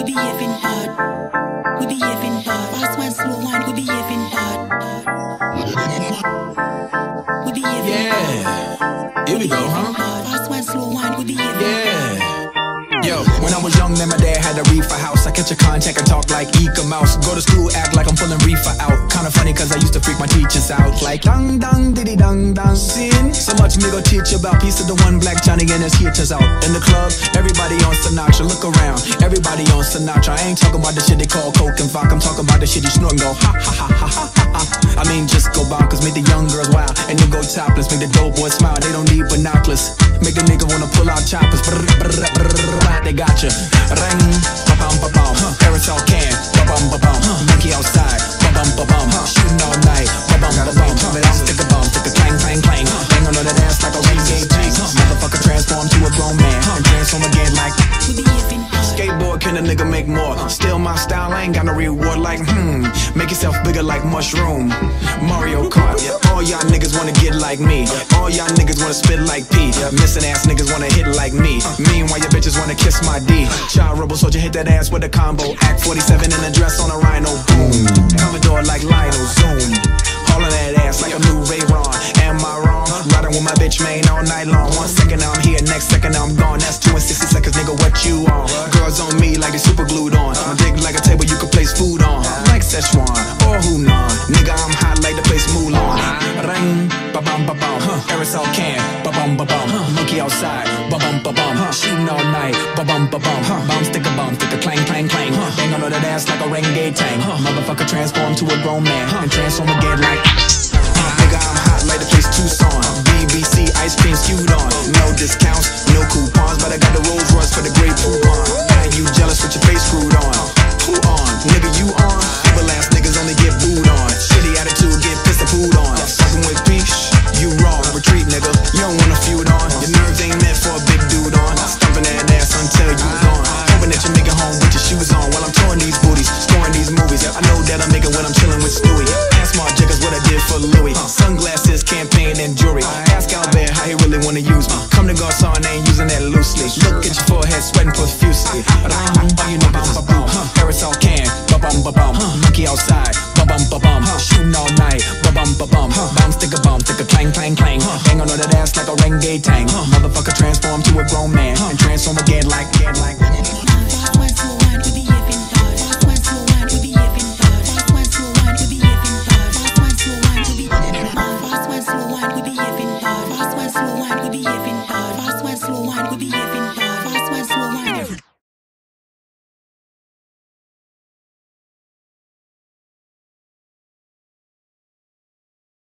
we behaving hard. We behaving hard. Fast one, slow one, we behaving hard. We behaving hard. Here we go, huh? Fast one, slow one, we behaving hard. Yo, when I was young, then my dad had a reefer house. I catch a contact and talk like Eka Mouse. Go to school, act like I'm pulling reefer out. Kinda funny cause I used to freak my teachers out. Like dang dang diddy dang dang sin. So much me go teach you about piece of the one black Johnny and his heaters out. In the club, everybody on Sinatra. Look around, everybody on Sinatra. I ain't talking about the shit they call coke and vodka. I'm talking about the shit you snort and go ha ha ha ha ha ha. I mean just go bonkers, make the young girls wild. And you go topless, make the dope boys smile. They don't need binoculars. Make the nigga wanna pull out choppers. Brr, brr, brr, brr, they got you. Ring, ba-bum, ba-bum. Parasol can, ba-bum, ba-bum. Monkey outside, ba-bum, ba-bum. Shooting all night, ba-bum, ba-bum. Stick a bum, stick a clang, clang, clang. Bang on the dance like a reggae tank. Motherfucker transform to a grown man and transform again like skateboard. Can a nigga make more? Still my style, I ain't got no reward like make yourself bigger like mushroom. Mario Kart, all y'all niggas wanna get like me. All y'all niggas wanna spit like P. Missing ass niggas wanna hit like me. Meanwhile your bitches wanna kiss my D. Child rebel soldier hit that ass with a combo. Act 47 in a dress on a rhino. Boom. Commodore like Lionel. Zoom. Hauling that ass like a new Ray-Ron. Am I wrong? Riding with my bitch main all night long. 1 second I'm here, next second I'm gone. That's 2 and 60 seconds, nigga, what you on? Girls on me like they super glued on. My dick like a table you can place food on. Like Szechuan or Hunan. Nigga, I'm hot like the place Mulan. Ring, ba-bum, ba-bum. Aerosol can, ba-bum, ba-bum. Monkey outside, ba-bum, ba-bum. Shooting all night, ba-bum, ba-bum. Bomb, stick a clang, clang, clang. Bang on the dance like a renegade tank. Motherfucker transform to a grown man and transform again like nigga, I'm hot like the place Tucson. BBC ice cream skewed on. No discounts, no coupons, but I got the Rolls Royce for the great coupon. Now you jealous with your face screwed on? Who on? Nigga, you on? Evil ass niggas only get booed on. Shitty attitude, get pissed and pooed on. Fucking with peace, you wrong. Retreat, nigga. You don't wanna feud on. Your nerves ain't meant for a big dude on. Stumping that ass until you gone. Hoping that you make it home with your shoes on while I'm touring these booties, scoring these movies. I know that I make it when I'm chilling with Stewie. Ask Mark Jacobs what I did for Louis. Sunglasses, campaign, and jewelry. Ask Albert how he really wanna use me. Come to Garcon, I ain't using that loosely. Look at your forehead, sweating profusely. You know, ba-bum, Aerosol can, ba-bum, ba-bum. Monkey outside, ba-bum, ba-bum. Shooting all night, ba-bum, ba-bum. Bomb, stick a clang, clang, clang. Bang on the dance like a renegade tank. Motherfucker transform to a grown man and transform again like Fast one, slow one, we behaving hard. Fast one, slow one, we behaving hard. Fast one, slow one, we behaving hard. Fast one, slow one, we behaving hard. Fast one, slow one, we behaving hard. Fast one, slow one, we behaving hard. Fast one, slow one, we behaving hard.